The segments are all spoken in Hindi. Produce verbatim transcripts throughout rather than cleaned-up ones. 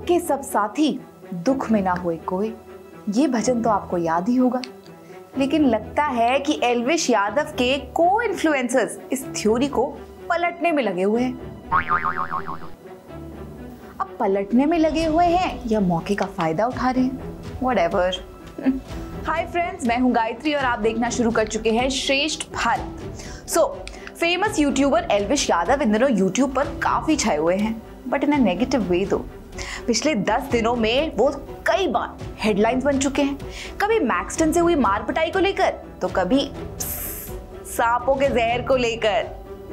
सुख के सब साथी, दुख में ना होए कोई। ये भजन तो आपको याद ही होगा। लेकिन लगता है कि एल्विश यादव के को इन्फ्लुएंसर्स इस थ्योरी को पलटने में लगे हुए हैं। अब पलटने में लगे हुए हैं या मौके का फायदा उठा रहे हैं, व्हाटएवर। हाय फ्रेंड्स, मैं हूं गायत्री और आप देखना शुरू कर चुके हैं Shreshth Bharat. So famous YouTuber Elvish Yadav इन दिनों यूट्यूब पर काफी छाए हुए हैं, but in a negative way दो। पिछले दस दिनों में वो कई बार हेडलाइंस बन चुके हैं, कभी मैक्सटन से हुई मार पिटाई को लेकर, तो कभी सांपों के जहर को लेकर।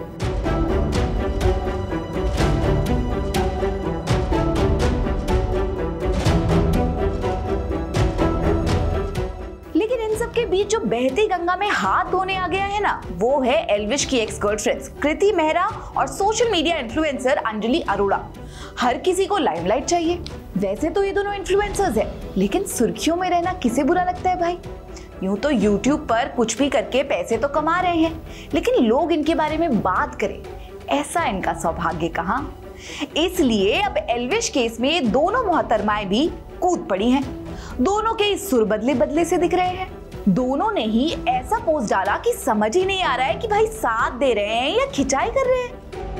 लेकिन इन सब के बीच जो बहती गंगा में हाथ धोने आ गया है ना, वो है एल्विश की एक्स गर्लफ्रेंड्स कृति मेहरा और social media influencer Anjali Arora. हर किसी को लाइमलाइट चाहिए। वैसे तो ये दोनों इन्फ्लुएंसर्स हैं, लेकिन सुर्खियों में रहना किसे बुरा लगता है भाई। यूं तो यूट्यूब पर कुछ भी करके पैसे तो कमा रहे हैं, लेकिन लोग इनके बारे में बात करें, ऐसा इनका सौभाग्य कहाँ। इसलिए अब एल्विश केस में दोनों मोहतरमाएं भी कूद पड़ी हैं। दोनों के सुर बदले बदले से दिख रहे हैं। दोनों ने ही ऐसा पोस्ट डाला कि समझ ही नहीं आ रहा है कि भाई साथ दे रहे हैं या खिंचाई कर रहे हैं।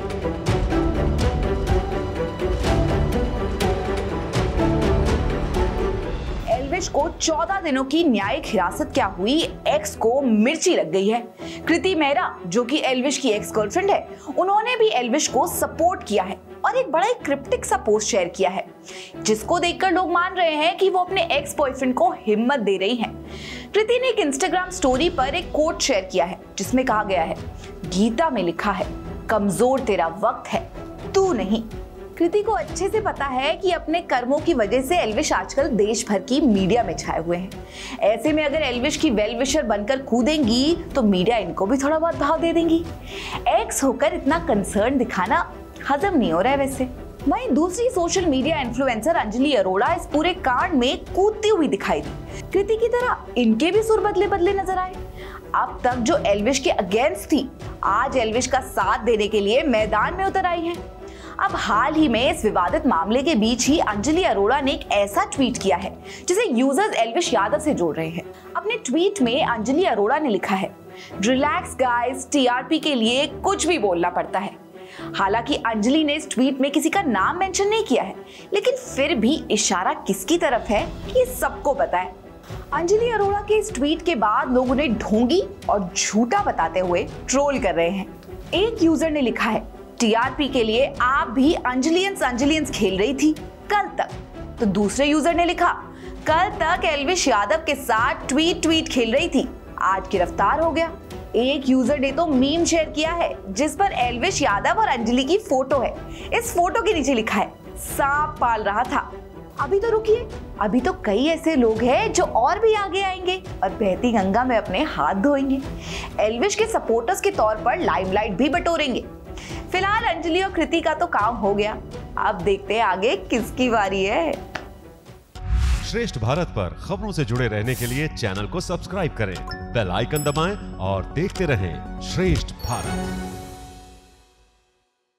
एल्विश को चौदह दिनों की न्यायिक हिरासत क्या हुई, एक्स को मिर्ची लग गई है। कृति मेहरा, जो कि एल्विश की एक्स गर्लफ्रेंड है, उन्होंने भी एल्विश को सपोर्ट किया है और एक बड़ा क्रिप्टिक सा पोस्ट शेयर किया है, जिसको देखकर लोग मान रहे हैं कि वो अपने एक्स बॉयफ्रेंड को हिम्मत दे रही हैं। कृति ने एक इंस्टाग्राम स्टोरी पर एक कोट शेयर किया है, जिसमें कहा गया है, गीता में लिखा है, कमजोर तेरा वक्त है, तू नहीं। कृति को अच्छे से पता है कि अपने कर्मों की वजह से एल्विश आजकल देश भर की मीडिया में छाए हुए हैं। ऐसे में अगर एल्विश की वेल विशर बनकर कूदेंगी तो मीडिया इनको भी थोड़ा बहुत भाव दे देंगी। एक्स होकर इतना कंसर्न दिखाना हजम नहीं हो रहा है वैसे। वहीं दूसरी social media influencer Anjali Arora इस पूरे कांड में कूदती हुई दिखाई दी। कृति की तरह इनके भी सुर बदले बदले नजर आए। अब तक जो एल्विश के अगेंस्ट थी, आज एल्विश का साथ देने के लिए मैदान में उतर आई है। अब हाल ही में इस विवादित मामले के बीच ही अंजलि अरोड़ा ने एक ऐसा ट्वीट किया है जिसे यूजर्स एल्विश यादव से जोड़ रहे हैं। अपने ट्वीट में अंजलि अरोड़ा ने लिखा है, रिलैक्स गाइस, टीआरपी के लिए कुछ भी बोलना पड़ता है। हालांकि अंजलि ने इस ट्वीट में किसी का नाम मेंशन नहीं किया है, लेकिन फिर भी इशारा किसकी तरफ है ये सबको पता है। अंजलि अरोड़ा के इस ट्वीट के बाद लोग उन्हें ढोंगी और झूठा बताते हुए ट्रोल कर रहे हैं। एक यूजर ने लिखा है, टीआरपी के लिए आप भी अंजलियंस अंजलियंस खेल रही थी कल तक। तो दूसरे यूजर ने लिखा, कल तक एल्विश यादव के साथ ट्वीट ट्वीट खेल रही थी, आज गिरफ्तार हो गया। एक यूजर ने तो मीम शेयर किया है जिस पर एल्विश यादव और अंजलि की फोटो है। इस फोटो के नीचे लिखा है, सांप पाल रहा था। अभी तो रुकिए, अभी तो कई ऐसे लोग हैं जो और भी आगे आएंगे और बहती गंगा में अपने हाथ धोएंगे। एल्विश के सपोर्टर्स के तौर पर लाइमलाइट भी बटोरेंगे। फिलहाल अंजलि और कृति का तो काम हो गया, अब देखते हैं आगे किसकी बारी है। श्रेष्ठ भारत पर खबरों से जुड़े रहने के लिए चैनल को सब्सक्राइब करें, बेल आइकन दबाएं और देखते रहें श्रेष्ठ भारत।